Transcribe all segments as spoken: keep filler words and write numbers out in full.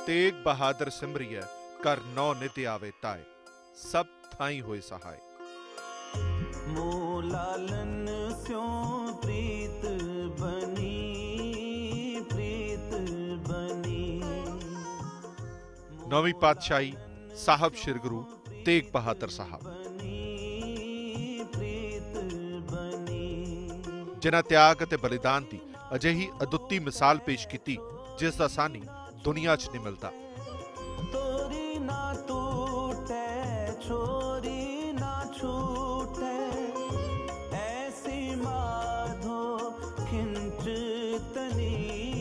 तेग बहादुर सिमरिय कर नौ नित आवे ताए, सब थाई होए सहाय। मोलालन स्यों प्रीत बनी, प्रीत बनी। नौवीं पातशाही साहब श्री गुरु तेग बहादुर साहब, जिन्हां त्याग ते बलिदान की अजिही अदुੱਤੀ मिसाल पेश की जिस दा सानी दुनिया च नहीं मिलता। तोरी ना टूटे, छोरी ना छूटे, ऐसी माधो खिंचतनी।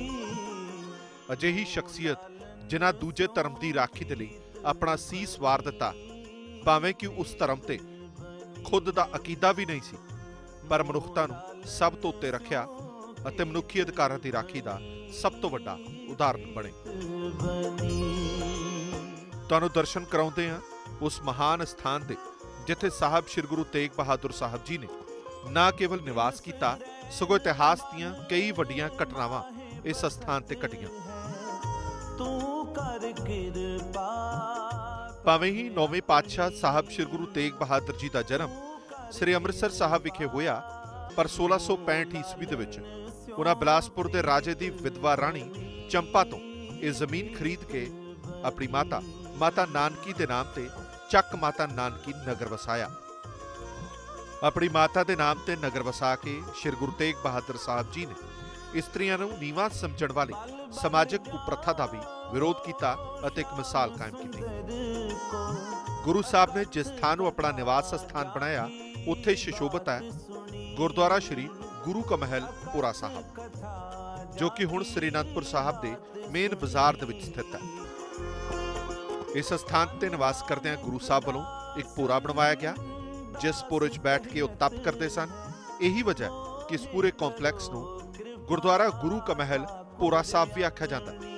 अजिही शख्सियत जिन्हां दूजे धर्म की राखी दे लई अपना सीस वार दिता, भावें कि उस धर्म ते खुद दा अकीदा भी नहीं सी, पर मनुखता नूं सब तो उत्ते रखिया अते मनुखी अधिकारां दी राखी दा सब तो वड्डा उदाहरण बने। तुहानूं दर्शन कराउंदे हां उस महान स्थान दे जिथे साहब श्री गुरु तेग बहादुर साहब जी ने ना केवल निवास किया, सगों इतिहास दीआं कई वड्डियां घटनावां इस स्थान ते घटियां। भावें ही नौवें पातशाह साहब श्री गुरु तेग बहादुर जी का जन्म श्री अमृतसर साहब विखे होया, पर सोलह सौ पैंठ ईस्वी दे विच उन्हां बिलासपुर के राजे की विधवा राणी चंपा तो यह जमीन खरीद के अपनी माता माता नानकी के नाम से चक माता नानकी नगर वसाया। अपनी माता के नाम से नगर वसा के श्री गुरु तेग बहादुर साहब जी ने इस्त्रियां नूं नीवां समझण वाली समाजिक कुप्रथा का भी विरोध किया और एक मिसाल कायम की। गुरु साहब ने जिस स्थान को अपना निवास स्थान बनाया उत्थे सुशोभित है गुरुद्वारा श्री गुरु का महल पुरा साहब, जो कि हुण श्री अनंदपुर साहब के मेन बाजार दे विच स्थित है। इस स्थान ते निवास करदे गुरु साहब वालों एक पूरा बनवाया गया, जिस पूरे च बैठ के वह तप करते सन। यही वजह कि इस पूरे कॉम्पलैक्स नूं गुरुद्वारा गुरु का महल पुरा साहब भी आख्या जाता है।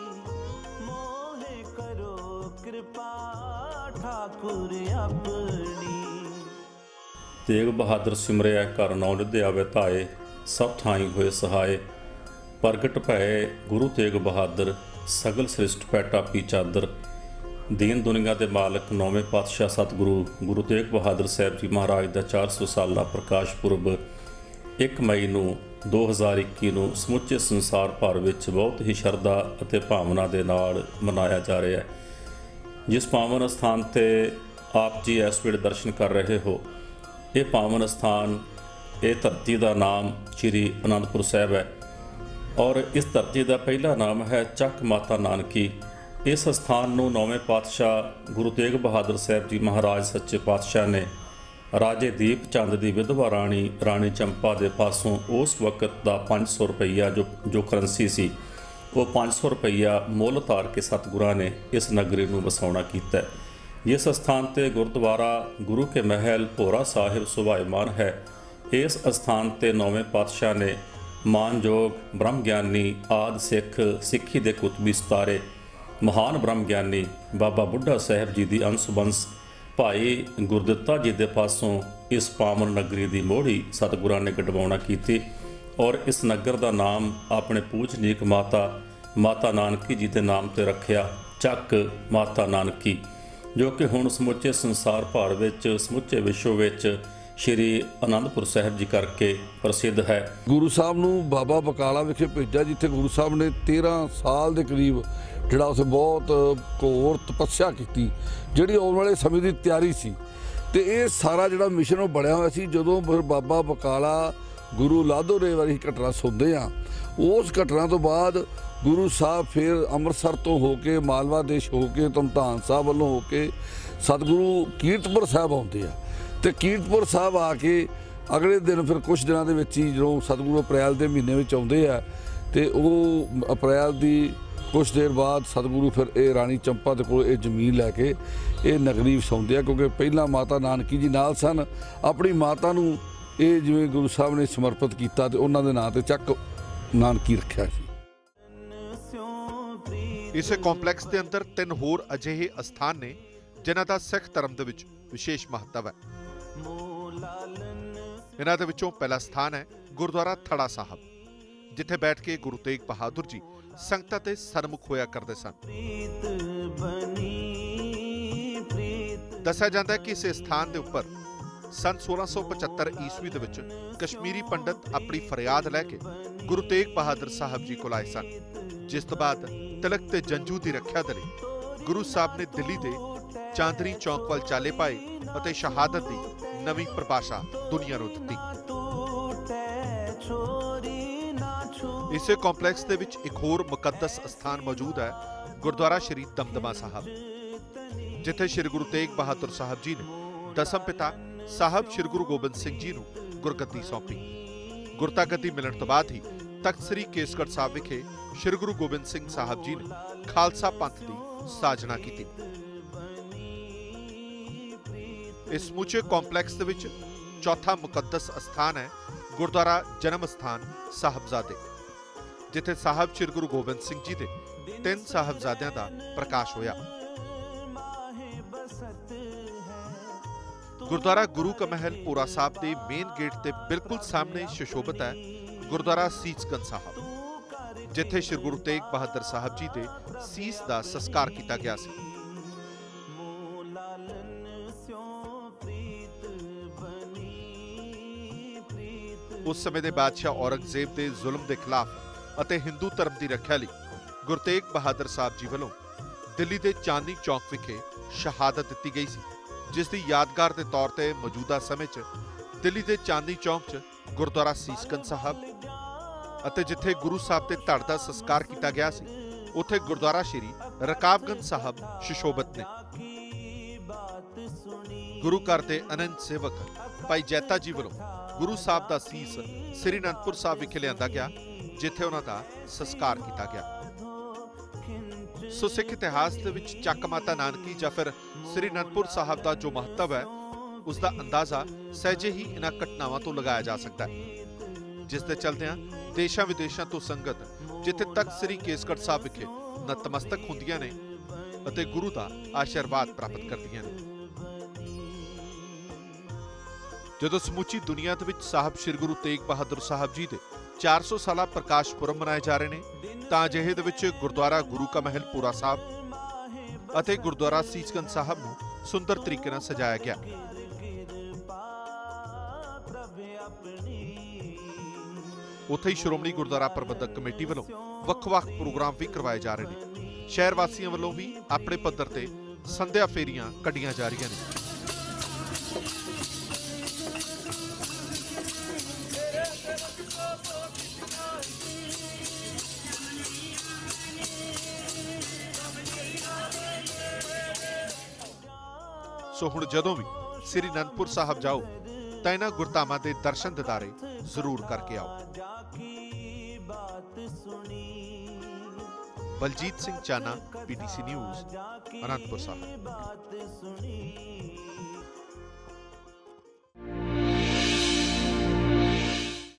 तेग बहादुर सिमरिया कर नौ नित आवे ताए, सब थाई होए सहाय। प्रगट भए गुरु तेग बहादुर, सगल सृष्ट पैटा पी चादर। दीन दुनिया के मालक नौवें पातशाह सतगुरु गुरु तेग बहादुर साहब जी महाराज का चार सौ साला प्रकाश पुरब एक मई नूं दो हज़ार इक्की नूं समुचे संसार भर विच बहुत ही शरधा अते भावना दे नाल मनाया जा रहा है। जिस पावन स्थान ते आप जी इस वेले दर्शन कर रहे हो, ये पावन स्थान, ये धरती का नाम श्री आनंदपुर साहब है और इस धरती का पहला नाम है चक माता नानकी। इस स्थान नूं नौवें पातशाह गुरु तेग बहादुर साहब जी महाराज सच्चे पातशाह ने राजे दीप चंद की विधवा राणी राणी चंपा के पासों उस वक्त का पाँच सौ रुपया जो जो करंसी सी वो पाँच सौ रुपया मुल तार के सतगुरां ने इस नगरी नूं वसाउणा कीता है। जिस स्थान ते गुरुद्वारा गुरु के महल भोरा साहिब सुभायमान है, इस स्थान ते नौवें पातशाह ने मानयोग ब्रह्म ज्ञानी आदि सिख सिक्खी दे कुतबी सितारे महान ब्रह्म ज्ञानी बाबा बुढ़ा साहब जी की अंश-वंश भाई गुरदित्ता जी के पासों इस पावन नगरी की मोहड़ी सतगुरां ने गडवाउणा कीती और इस नगर का नाम अपने पूजनीक माता माता नानकी जी के नाम से रखिया, चक माता नानकी, जो कि हुण समुचे संसार भर विच समुचे विश्व विच श्री आनंदपुर साहब जी करके प्रसिद्ध है। गुरु साहब नूं बाबा बकाला विखे भेजा, जिथे गुरु साहब ने तेरह साल के करीब जिहड़ा उत्थे बहुत घोर तपस्या की, जिहड़ी आउण वाले समय की तैयारी सी। ते ये सारा जिहड़ा मिशन वो बणिया होया सी। जदों फिर बाबा बकाला गुरु लाधोरे वाली घटना सुनते हैं, उस घटना तो बाद गुरु साहब फिर अमृतसर तो होके मालवा देश होके धमधान साहब वालों होके सतगुरु कीरतपुर साहब आते हैं। तो कीरतपुर साहब आके अगले दिन फिर कुछ दिनों के विच ही जो सतगुरु अप्रैल के महीने में आते हैं, तो वो अप्रैल की कुछ देर बाद सतगुरु फिर ये राणी चंपा के कोल ये जमीन लैके ये नगरी वसाउंदे आ, क्योंकि पहला माता नानकी जी नाल सन। अपनी माता नूं ये जिवें गुरु साहब ने समर्पित किया तो उन्होंने नाम से चक नानकी रखा सी। इस कॉम्पलैक्स के अंदर तीन होर अजिहे स्थान ने जिन्हां दा सिख धर्म दे विच विशेष महत्व है। इन्हां दे विचों पहला स्थान है गुरुद्वारा थड़ा साहब, जिथे बैठ के गुरु तेग बहादुर जी ਸੰਗਤਾਂ ਤੇ ਸਰਮੁਖ ਹੋਇਆ ਕਰਦੇ ਸਨ। प्रीत बनी प्रीत ਦੱਸਿਆ ਜਾਂਦਾ ਹੈ ਕਿ ਇਸ ਸਥਾਨ ਦੇ ਉੱਪਰ ਸੰਨ सोलह सौ पचहत्तर ਈਸਵੀ ਦੇ ਵਿੱਚ ਕਸ਼ਮੀਰੀ ਪੰਡਤ ਆਪਣੀ ਫਰਿਆਦ ਲੈ ਕੇ ਗੁਰੂ ਤੇਗ ਬਹਾਦਰ ਸਾਹਿਬ ਜੀ ਕੋਲ ਆਏ ਸਨ, ਜਿਸ ਤੋਂ ਬਾਅਦ ਤਿਲਕ ਤੇ ਜੰਜੂ ਦੀ ਰੱਖਿਆ ਦੇ ਲਈ ਗੁਰੂ ਸਾਹਿਬ ਨੇ ਦਿੱਲੀ ਦੇ ਚਾਂਦਨੀ ਚੌਕ ਵੱਲ ਚਾਲੇ ਪਾਏ ਅਤੇ ਸ਼ਹਾਦਤ ਦੀ ਨਵੀਂ ਪਰਿਭਾਸ਼ਾ ਦੁਨੀਆ ਨੂੰ ਦਿੱਤੀ। टूटे छोरी ना छू ਇਸੇ ਕੰਪਲੈਕਸ ਦੇ ਵਿੱਚ ਇੱਕ ਹੋਰ ਮੁਕੱਦਸ ਅਸਥਾਨ ਮੌਜੂਦ ਹੈ, ਗੁਰਦੁਆਰਾ ਸ਼੍ਰੀ ਦਮਦਮਾ ਸਾਹਿਬ, ਜਿੱਥੇ ਸ਼੍ਰੀ ਗੁਰੂ ਤੇਗ ਬਹਾਦਰ ਸਾਹਿਬ ਜੀ ਨੇ ਦਸਮ ਪਿਤਾ ਸਾਹਿਬ ਸ਼੍ਰੀ ਗੁਰੂ ਗੋਬਿੰਦ ਸਿੰਘ ਜੀ ਨੂੰ ਗੁਰਗੱਦੀ ਸੌਂਪੀ। ਗੁਰਤਾ ਗੱਦੀ ਮਿਲਣ ਤੋਂ ਬਾਅਦ ਹੀ ਤਖਤ ਸ੍ਰੀ ਕੇਸਗੜ੍ਹ ਸਾਹਿਬ ਵਿਖੇ ਸ਼੍ਰੀ ਗੁਰੂ ਗੋਬਿੰਦ ਸਿੰਘ ਸਾਹਿਬ ਜੀ ਨੇ ਖਾਲਸਾ ਪੰਥ ਦੀ ਸਾਜਨਾ ਕੀਤੀ। ਇਸ ਸਮੁੱਚੇ ਕੰਪਲੈਕਸ ਦੇ ਵਿੱਚ ਚੌਥਾ ਮੁਕੱਦਸ ਅਸਥਾਨ ਹੈ ਗੁਰਦੁਆਰਾ ਜਨਮ ਅਸਥਾਨ ਸਾਹਿਬਜ਼ਾਦੇ, ਜਿੱਥੇ ਸਾਹਿਬ ਸ਼੍ਰੀ ਗੁਰੂ ਗੋਬਿੰਦ ਸਿੰਘ ਜੀ ਦੇ ਤਿੰਨ ਸਾਹਿਬਜ਼ਾਦਿਆਂ ਦਾ ਪ੍ਰਕਾਸ਼ ਹੋਇਆ। ਗੁਰਦੁਆਰਾ ਗੁਰੂ ਕਾ ਮਹਿਲ ਪੂਰਾ ਸਾਹਿਬ ਦੇ ਮੇਨ ਗੇਟ ਦੇ ਬਿਲਕੁਲ ਸਾਹਮਣੇ ਸੁਸ਼ੋਭਿਤ ਹੈ ਗੁਰਦੁਆਰਾ ਸੀਸਗੰਜ ਸਾਹਿਬ, ਜਿੱਥੇ ਸ਼੍ਰੀ ਗੁਰੂ ਤੇਗ ਬਹਾਦਰ ਸਾਹਿਬ ਜੀ ਦੇ ਸੀਸ ਦਾ ਸੰਸਕਾਰ ਕੀਤਾ ਗਿਆ ਸੀ। ਉਸ ਸਮੇਂ ਦੇ ਬਾਦਸ਼ਾਹ ਔਰੰਗਜ਼ੇਬ ਦੇ ਜ਼ੁਲਮ ਦੇ ਖਿਲਾਫ ਅਤੇ ਹਿੰਦੂ ਧਰਮ ਦੀ ਰੱਖਿਆ ਲਈ ਗੁਰੂ ਤੇਗ ਬਹਾਦਰ ਸਾਹਿਬ ਜੀ ਵੱਲੋਂ ਦਿੱਲੀ ਦੇ ਚਾਂਦਨੀ ਚੌਕ ਵਿਖੇ ਸ਼ਹਾਦਤ ਦਿੱਤੀ ਗਈ ਸੀ, ਜਿਸ ਦੀ ਯਾਦਗਾਰ ਦੇ ਤੌਰ ਤੇ ਮੌਜੂਦਾ ਸਮੇਂ 'ਚ ਦਿੱਲੀ ਦੇ ਚਾਂਦਨੀ ਚੌਕ 'ਚ ਗੁਰਦੁਆਰਾ ਸੀਸਗੰਜ ਸਾਹਿਬ ਅਤੇ ਜਿੱਥੇ ਗੁਰੂ ਸਾਹਿਬ ਦੇ ਧੜ ਦਾ ਸੰਸਕਾਰ ਕੀਤਾ ਗਿਆ ਸੀ, ਉੱਥੇ ਗੁਰਦੁਆਰਾ ਸ਼੍ਰੀ ਰਕਾਬਗੰਜ ਸਾਹਿਬ ਸੁਸ਼ੋਭਿਤ ਨੇ। ਗੁਰੂ ਘਰ ਦੇ ਅਨੰਦ ਸੇਵਕ ਭਾਈ ਜੈਤਾ ਜੀ ਵੱਲੋਂ ਗੁਰੂ ਸਾਹਿਬ ਦਾ ਸੀਸ ਸ੍ਰੀ ਅਨੰਦਪੁਰ ਸਾਹਿਬ ਵਿਖੇ ਲਿਆਂਦਾ ਗਿਆ, ਜਿੱਥੇ ਉਹਨਾਂ ਦਾ ਸੰਸਕਾਰ ਕੀਤਾ ਗਿਆ। ਸੋ ਸਿੱਖ ਇਤਿਹਾਸ ਦੇ ਵਿੱਚ ਚੱਕ ਮਾਤਾ ਨਾਨਕੀ ਜਾਂ ਫਿਰ ਸ੍ਰੀ ਅਨੰਦਪੁਰ ਸਾਹਿਬ ਦਾ ਜੋ ਮਹੱਤਵ ਹੈ, ਉਸ ਦਾ ਅੰਦਾਜ਼ਾ ਸਹਿਜੇ ਹੀ ਇਹਨਾਂ ਘਟਨਾਵਾਂ ਤੋਂ ਲਗਾਇਆ ਜਾ ਸਕਦਾ ਹੈ, ਜਿਸ ਦੇ ਚਲਦਿਆਂ ਦੇਸ਼ਾਂ ਵਿਦੇਸ਼ਾਂ ਤੋਂ ਸੰਗਤ ਜਿੱਥੇ ਤੱਕ ਸ੍ਰੀ ਕੇਸਗੜ੍ਹ ਸਾਹਿਬ ਵਿਖੇ ਨਤਮਸਤਕ ਹੁੰਦੀਆਂ ਨੇ ਅਤੇ ਗੁਰੂ ਦਾ ਆਸ਼ੀਰਵਾਦ ਪ੍ਰਾਪਤ ਕਰਦੀਆਂ ਨੇ। ਜਦੋਂ ਸਮੁੱਚੀ ਦੁਨੀਆ ਦੇ ਵਿੱਚ ਸਾਹਿਬ ਸ਼੍ਰੀ ਗੁਰੂ ਤੇਗ ਬਹਾਦਰ ਸਾਹਿਬ ਜੀ ਦੇ ਚਾਰ ਸੌ ਸਾਲਾ ਪ੍ਰਕਾਸ਼ ਪੁਰਬ ਮਨਾਏ ਜਾ ਰਹੇ ਨੇ, ਤਾਂ ਅਜਿਹੇ ਦੇ ਵਿੱਚ ਗੁਰਦੁਆਰਾ ਗੁਰੂ ਕਾ ਮਹਿਲ ਪੂਰਾ ਸਾਹਿਬ ਅਤੇ ਗੁਰਦੁਆਰਾ ਸੀਸਗੰਜ ਸਾਹਿਬ ਨੂੰ ਸੁੰਦਰ ਤਰੀਕੇ ਨਾਲ ਸਜਾਇਆ ਗਿਆ। ਉੱਥੇ ਹੀ ਸ਼੍ਰੋਮਣੀ ਗੁਰਦੁਆਰਾ ਪ੍ਰਬੰਧਕ ਕਮੇਟੀ ਵੱਲੋਂ ਵੱਖ-ਵੱਖ ਪ੍ਰੋਗਰਾਮ ਵੀ ਕਰਵਾਏ ਜਾ ਰਹੇ ਨੇ। ਸ਼ਹਿਰ ਵਾਸੀਆਂ ਵੱਲੋਂ ਵੀ ਆਪਣੇ ਪੱਧਰ ਤੇ ਸੰਧਿਆ ਫੇਰੀਆਂ ਕੱਢੀਆਂ ਜਾ ਰਹੀਆਂ ਨੇ। ਸੋ ਹੁਣ ਜਦੋਂ ਵੀ ਸ੍ਰੀ ਅਨੰਦਪੁਰ ਸਾਹਿਬ ਜਾਓ ਤਾਂ ਇਹਨਾਂ ਗੁਰਧਾਮਾਂ ਦੇ ਦਰਸ਼ਨ ਦਿਦਾਰੇ ਜ਼ਰੂਰ ਕਰਕੇ ਆਓ। ਬਲਜੀਤ ਸਿੰਘ ਚਾਨਾ, ਪੀਟੀਸੀ ਨਿਊਜ਼, ਅਨੰਦਪੁਰ ਸਾਹਿਬ।